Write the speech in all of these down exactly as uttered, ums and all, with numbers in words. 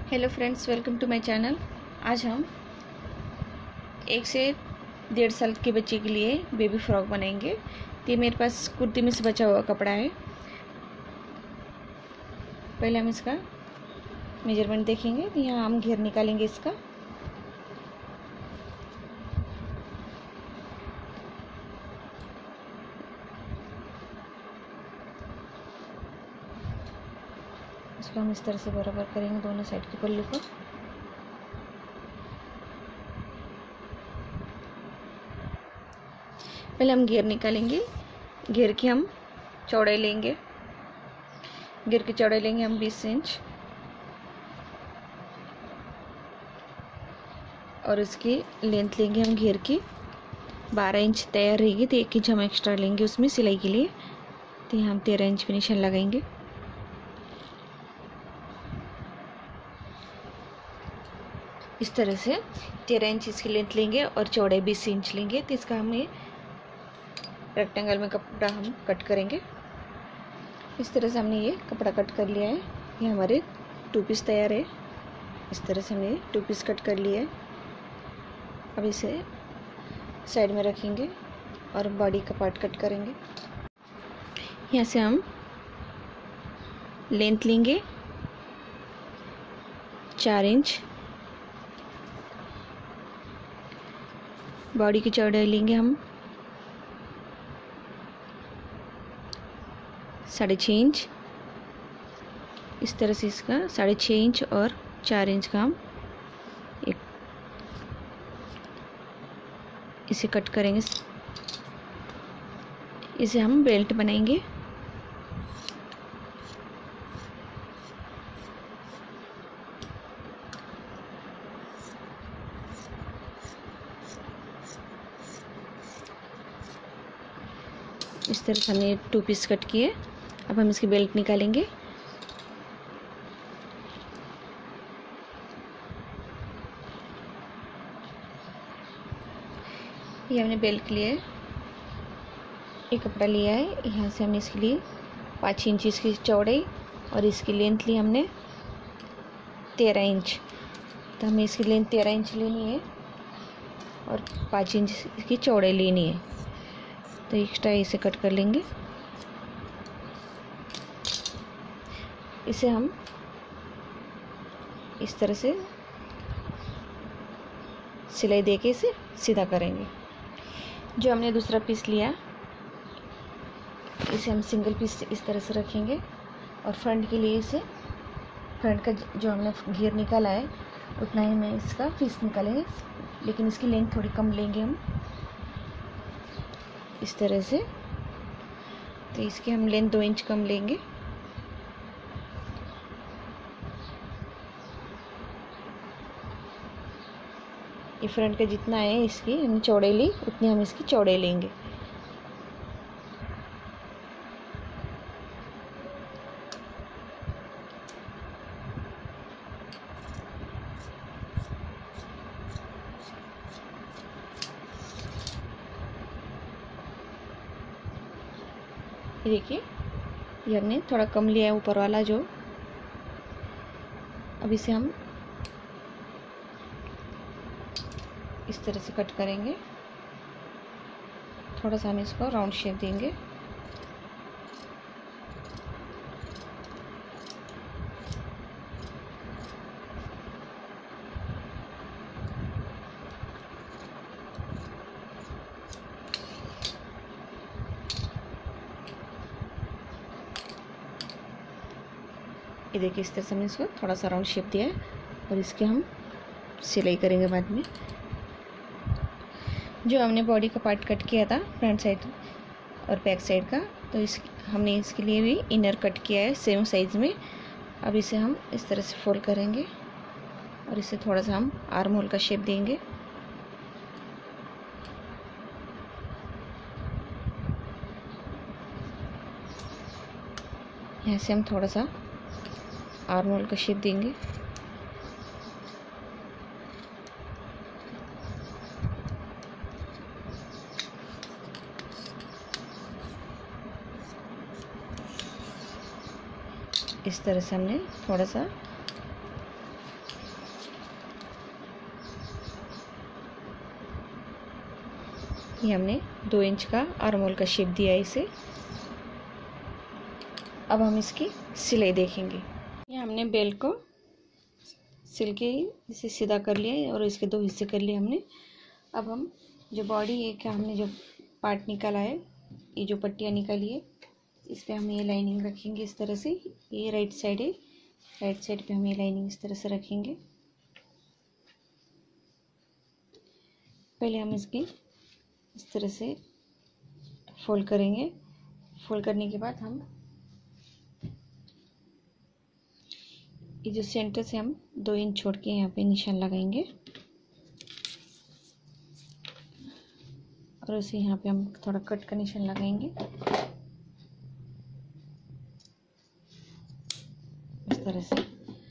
Hello friends, welcome to my channel. आज हम एक से डेढ़ साल के बच्चे के लिए बेबी फ्रॉक बनाएंगे। तो ये मेरे पास कुर्ती में से बचा हुआ कपड़ा है। पहले हम इसका मेजरमेंट देखेंगे। तो यहाँ हम घेर निकालेंगे इसका। इसको हम इस तरह से बराबर करेंगे दोनों साइड के पल्लू को। पहले हम घेर निकालेंगे। घेर की हम चौड़ाई लेंगे। घेर की चौड़ाई लेंगे हम बीस इंच और इसकी लेंथ लेंगे हम घेर की बारह इंच तैयार रहेगी। तो एक इंच हम एक्स्ट्रा लेंगे उसमें सिलाई के लिए। तो यहाँ हम तेरह इंच पे निशान लगाएंगे। इस तरह से तेरह इंच इसकी लेंथ लेंगे और चौड़ाई बीस इंच लेंगे। तो इसका हम ये रेक्टेंगल में कपड़ा हम कट करेंगे। इस तरह से हमने ये कपड़ा कट कर लिया है। ये हमारे टू पीस तैयार है। इस तरह से हमने टू पीस कट कर लिया है। अब इसे साइड में रखेंगे और बॉडी का पार्ट कट करेंगे। यहाँ से हम लेंथ लेंगे चार इंच, बॉडी की चौड़ाई लेंगे हम साढ़े छः इंच। इस तरह से इसका साढ़े छः इंच और चार इंच का हम एक इसे कट करेंगे। इसे हम बेल्ट बनाएंगे। इस तरह से हमने टू पीस कट किए। अब हम इसकी बेल्ट निकालेंगे। ये हमने बेल्ट लिए एक कपड़ा लिया है। यहाँ से हमने इसके लिए पाँच इंच इसकी चौड़ाई और इसकी लेंथ ली हमने तेरह इंच। तो हमें इसकी लेंथ तेरह इंच लेनी है और पाँच इंच इसकी चौड़ाई लेनी है। तो एक्स्ट्रा इसे कट कर लेंगे। इसे हम इस तरह से सिलाई देके इसे सीधा करेंगे। जो हमने दूसरा पीस लिया इसे हम सिंगल पीस इस तरह से रखेंगे और फ्रंट के लिए इसे फ्रंट का जो हमने घेर निकाला है उतना ही में इसका पीस निकालेंगे, लेकिन इसकी लेंथ थोड़ी कम लेंगे हम इस तरह से। तो इसकी हम लेंथ दो इंच कम लेंगे। ये फ्रंट का जितना है इसकी हमने चौड़ाई ली उतनी हम इसकी चौड़ाई लेंगे। देखिए ये हमने थोड़ा कम लिया है ऊपर वाला जो। अब इसे हम इस तरह से कट करेंगे। थोड़ा सा हम इसको राउंड शेप देंगे। ये देखिए इस तरह से हमने इसको थोड़ा सा राउंड शेप दिया है और इसके हम सिलाई करेंगे बाद में। जो हमने बॉडी का पार्ट कट किया था फ्रंट साइड और बैक साइड का, तो इस हमने इसके लिए भी इनर कट किया है सेम साइज में। अब इसे हम इस तरह से फोल्ड करेंगे और इसे थोड़ा सा हम आर्म होल का शेप देंगे। यहाँ से हम थोड़ा सा आर्म होल का शेप देंगे। इस तरह से हमने थोड़ा सा ये हमने दो इंच का आर्म होल का शेप दिया है इसे। अब हम इसकी सिलाई देखेंगे। ये हमने बेल्ट को सिल के इसे सीधा कर लिया है और इसके दो हिस्से कर लिए हमने। अब हम जो बॉडी है क्या हमने जो पार्ट निकाला है, ये जो पट्टियाँ निकाली है, इस पर हम ये लाइनिंग रखेंगे इस तरह से। ये राइट साइड है, राइट साइड पे हम ये लाइनिंग इस तरह से रखेंगे। पहले हम इसकी इस तरह से फोल्ड करेंगे। फोल्ड करने के बाद हम ये जो सेंटर से हम दो इंच छोड़ के यहाँ पे निशान लगाएंगे और उसे यहाँ पे हम थोड़ा कट का निशान लगाएंगे इस तरह से।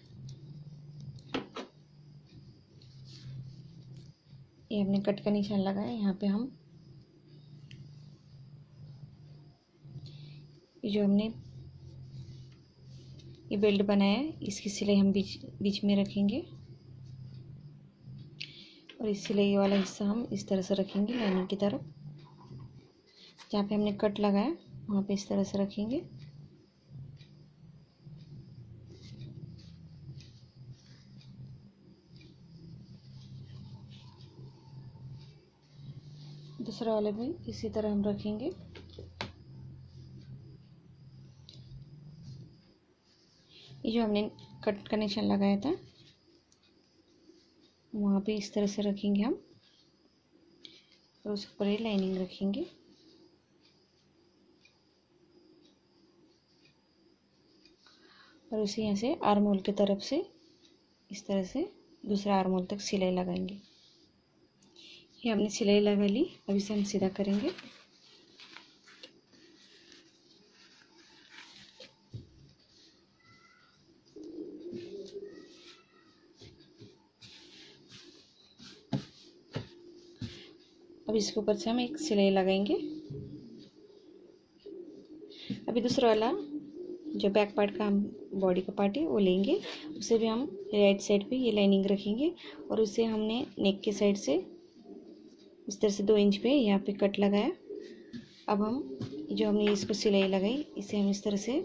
ये हमने कट का निशान लगाया। यहाँ पे हम ये जो हमने ये बेल्ट बनाया है, इसकी सिलाई हम बीच बीच में रखेंगे और इस सिलाई वाला हिस्सा हम इस तरह से रखेंगे लाइनिंग की तरफ। जहाँ पे हमने कट लगाया वहाँ पे इस तरह से रखेंगे। दूसरा वाले भी इसी तरह हम रखेंगे। ये जो हमने कट का निशान लगाया था वहाँ पे इस तरह से रखेंगे हम और उसके ऊपर ये लाइनिंग रखेंगे। और उसे यहाँ से आर्म होल की तरफ से इस तरह से दूसरा आर्म होल तक सिलाई लगाएंगे। ये हमने सिलाई लगा ली। अब इसे हम सीधा करेंगे। अब इसके ऊपर से हम एक सिलाई लगाएंगे। अभी दूसरा वाला जो बैक पार्ट का हम बॉडी का पार्ट है वो लेंगे, उसे भी हम राइट साइड पे ये लाइनिंग रखेंगे और उसे हमने नेक के साइड से इस तरह से दो इंच पे यहाँ पे कट लगाया। अब हम जो हमने इसको सिलाई लगाई इसे हम इस तरह से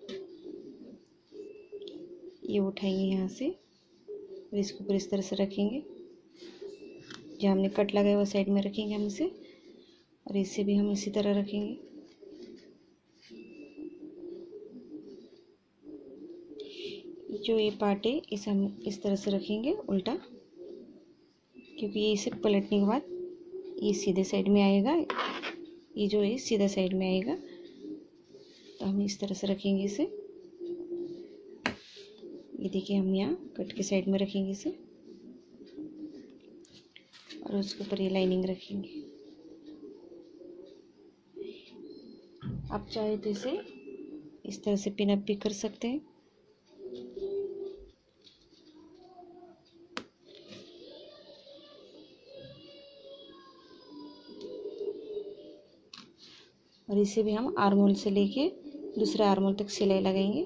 ये उठाएंगे यहाँ से और इसके ऊपर इस तरह से रखेंगे। जहाँ हमने कट लगाया वो साइड में रखेंगे हम इसे और इसे भी हम इसी तरह रखेंगे। जो ये पार्ट है इसे हम इस तरह से रखेंगे उल्टा, क्योंकि ये इसे पलटने के बाद ये सीधे साइड में आएगा। ये जो है सीधा साइड में आएगा, तो हम इस तरह से रखेंगे इसे। ये देखिए हम यहाँ कट के साइड में रखेंगे इसे और उसके ऊपर ये लाइनिंग रखेंगे। आप चाहे तो इसे इस तरह से पिन अप भी कर सकते हैं। और इसे भी हम आर्म होल से लेके दूसरे आर्म होल तक सिलाई लगाएंगे।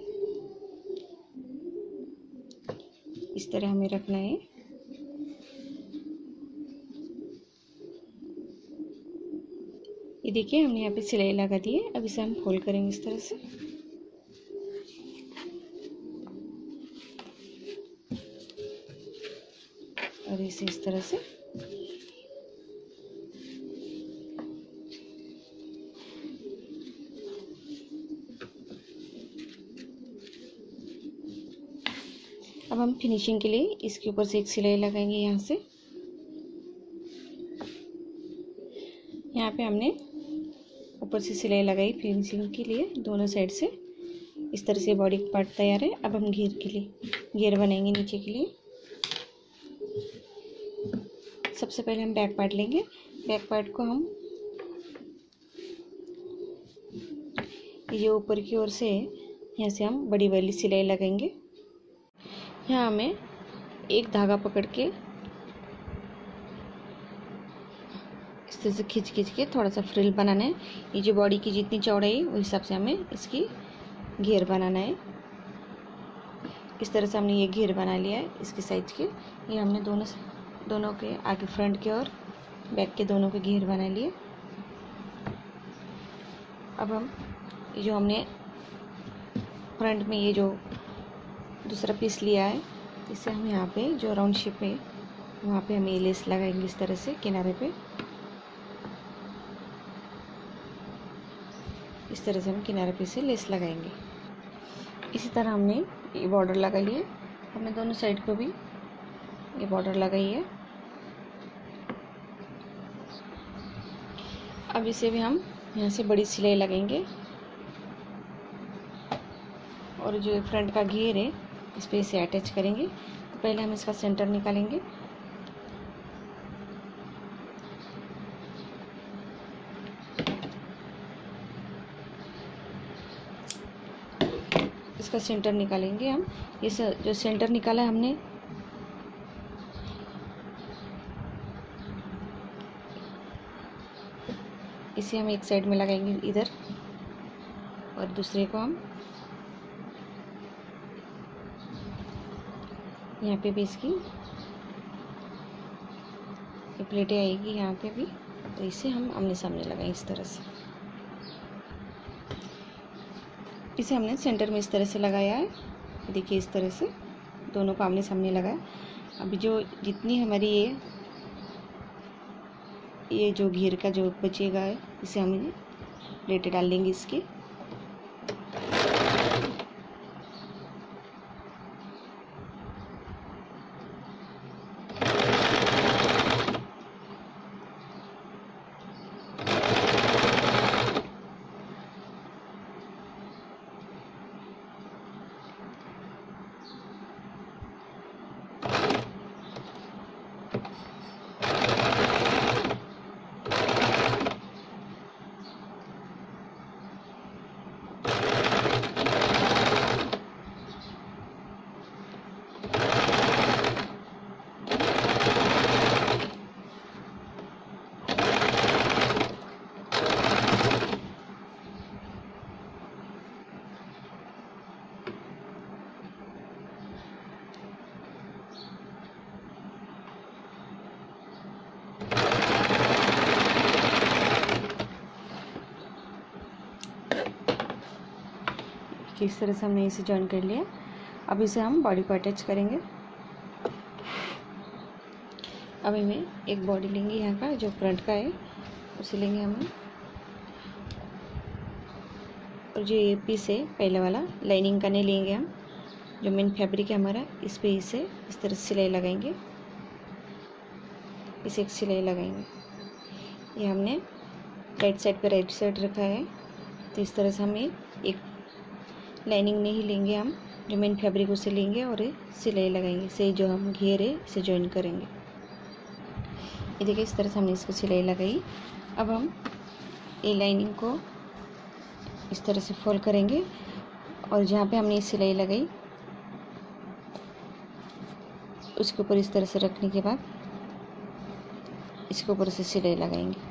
इस तरह हमें रखना है। ये देखिए हमने यहाँ पे सिलाई लगा दी है। अब इसे हम फोल्ड करेंगे इस तरह से। और इसे इस तरह से अब हम फिनिशिंग के लिए इसके ऊपर से एक सिलाई लगाएंगे। यहाँ से यहाँ पे हमने ऊपर से सिलाई लगाई फिनिशिंग के लिए दोनों साइड से। इस तरह से बॉडी पार्ट तैयार है। अब हम घेर के लिए घेर बनाएंगे नीचे के लिए। सबसे पहले हम बैक पार्ट लेंगे। बैक पार्ट को हम ये ऊपर की ओर से यहाँ से हम बड़ी वाली सिलाई लगाएंगे। यहाँ हमें एक धागा पकड़ के इस तरह से खींच खींच के थोड़ा सा फ्रिल बनाना है। ये जो बॉडी की जितनी चौड़ाई है उस हिसाब से हमें इसकी घेर बनाना है। इस तरह से हमने ये घेर बना लिया है इसके साइज के। ये हमने दोनों दोनों के आगे फ्रंट के और बैक के दोनों के घेर बना लिए। अब हम जो हमने फ्रंट में ये जो दूसरा पीस लिया है, इसे हम यहाँ पे जो राउंड शेप है वहाँ पे हम ये लेस लगाएंगे इस तरह से किनारे पे। इस तरह से हम किनारे पे से लेस लगाएंगे। इसी तरह हमने ये बॉर्डर लगा लिए, हमने दोनों साइड को भी ये बॉर्डर लगाई है। अब इसे भी हम यहाँ से बड़ी सिलाई लगाएंगे और जो फ्रंट का घेर है इस पे इसे अटैच करेंगे। तो पहले हम इसका सेंटर निकालेंगे। इसका सेंटर निकालेंगे हम। ये जो सेंटर निकाला है हमने, इसे हम एक साइड में लगाएंगे इधर, और दूसरे को हम यहाँ पे भी इसकी ये प्लेटें आएगी यहाँ पे भी, तो इसे हम आमने सामने लगाएं इस तरह से। इसे हमने सेंटर में इस तरह से लगाया है, देखिए इस तरह से दोनों को आमने सामने लगाया। अभी जो जितनी हमारी ये ये जो घेर का जो बचेगा है, इसे हम प्लेटें डाल देंगे इसकी। इस तरह से हमने इसे जॉइन कर लिया। अब इसे हम बॉडी को अटैच करेंगे। अब हमें एक बॉडी लेंगे यहाँ का जो फ्रंट का है, उसे लेंगे हम, और जो ये पीस है पहले वाला लाइनिंग का नहीं लेंगे हम, जो मेन फैब्रिक है हमारा, इस पे इसे इस तरह से सिलाई लगाएंगे। इसे एक सिलाई लगाएंगे। ये हमने राइट साइड पे राइट साइड रखा है, तो इस तरह से हमें एक लाइनिंग नहीं लेंगे हम, जो मेन फैब्रिक उसे लेंगे और सिलाई लगाएंगे। इसे जो हम घेर है इसे जॉइन करेंगे। ये देखिए इस तरह से हमने इसको सिलाई लगाई। अब हम ये लाइनिंग को इस तरह से फोल्ड करेंगे और जहाँ पे हमने सिलाई लगाई उसके ऊपर इस तरह से रखने के बाद इसके ऊपर से सिलाई लगाएंगे।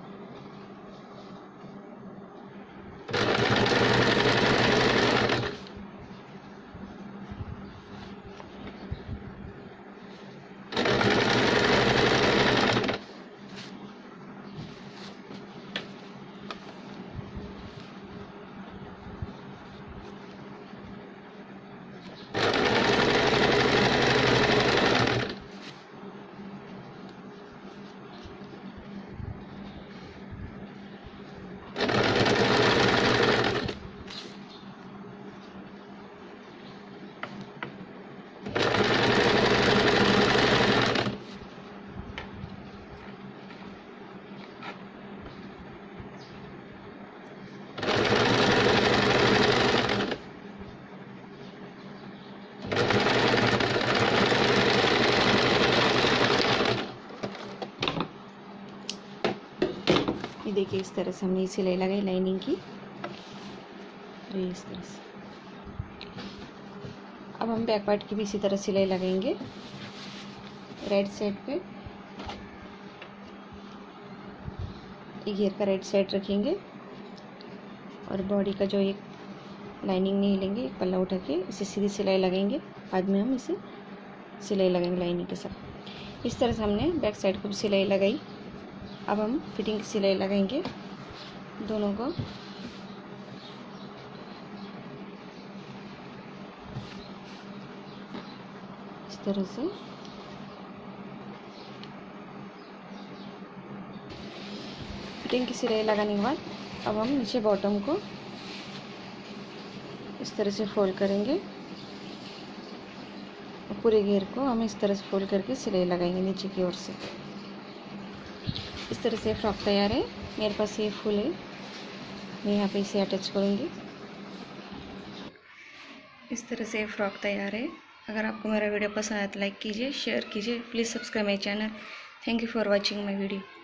ये देखिए इस तरह से हमने सिलाई लगाई लाइनिंग की, तो इस तरह से। अब हम बैक पार्ट की भी इसी तरह सिलाई लगाएंगे। राइट साइड पे ये घेर का राइट साइड रखेंगे और बॉडी का जो एक लाइनिंग नहीं लेंगे, एक पल्ला उठा के इसे सीधी सिलाई लगाएंगे। बाद में हम इसे सिलाई लगाएंगे लाइनिंग के साथ। इस तरह से हमने बैक साइड को भी सिलाई लगाई। अब हम फिटिंग की सिलाई लगाएंगे दोनों को। इस तरह से फिटिंग की सिलाई लगाने के बाद अब हम नीचे बॉटम को इस तरह से फोल्ड करेंगे और पूरे घेर को हम इस तरह से फोल्ड करके सिलाई लगाएंगे नीचे की ओर से। इस तरह से फ्रॉक तैयार है। मेरे पास ये फूल है, मैं यहाँ पे इसे अटैच करूँगी। इस तरह से फ्रॉक तैयार है। अगर आपको मेरा वीडियो पसंद आया तो लाइक कीजिए, शेयर कीजिए, please subscribe my channel. Thank you for watching my video.